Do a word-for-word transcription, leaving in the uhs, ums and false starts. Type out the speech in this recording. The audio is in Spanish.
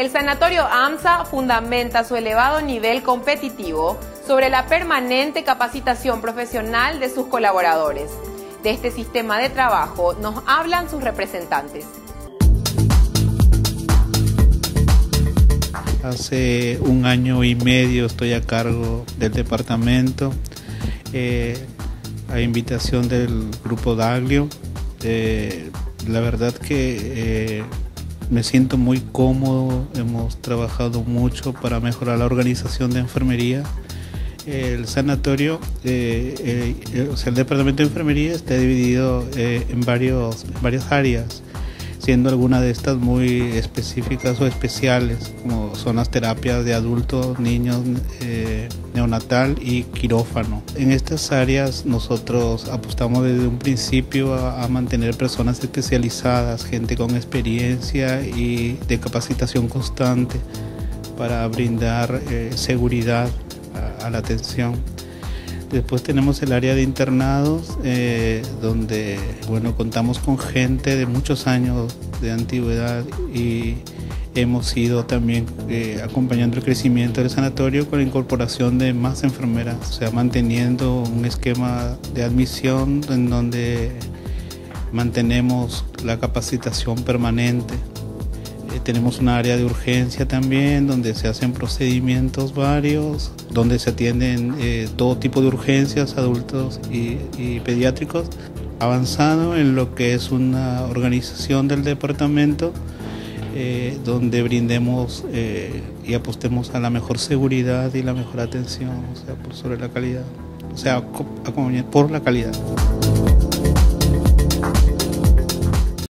El Sanatorio AMSA fundamenta su elevado nivel competitivo sobre la permanente capacitación profesional de sus colaboradores. De este sistema de trabajo nos hablan sus representantes. Hace un año y medio estoy a cargo del departamento, eh, a invitación del Grupo Daglio. Eh, la verdad que eh, me siento muy cómodo, hemos trabajado mucho para mejorar la organización de enfermería. El sanatorio, eh, eh, o sea, el departamento de enfermería está dividido eh, en varios, varias áreas, siendo algunas de estas muy específicas o especiales, como son las terapias de adultos, niños, eh, neonatal y quirófano. En estas áreas nosotros apostamos desde un principio a, a mantener personas especializadas, gente con experiencia y de capacitación constante para brindar eh, seguridad a, a la atención. Después tenemos el área de internados, eh, donde bueno, contamos con gente de muchos años de antigüedad y hemos ido también eh, acompañando el crecimiento del sanatorio con la incorporación de más enfermeras, o sea, manteniendo un esquema de admisión en donde mantenemos la capacitación permanente. Tenemos una área de urgencia también, donde se hacen procedimientos varios, donde se atienden eh, todo tipo de urgencias, adultos y, y pediátricos. Avanzado en lo que es una organización del departamento, eh, donde brindemos eh, y apostemos a la mejor seguridad y la mejor atención, o sea, por sobre la calidad, o sea, por la calidad.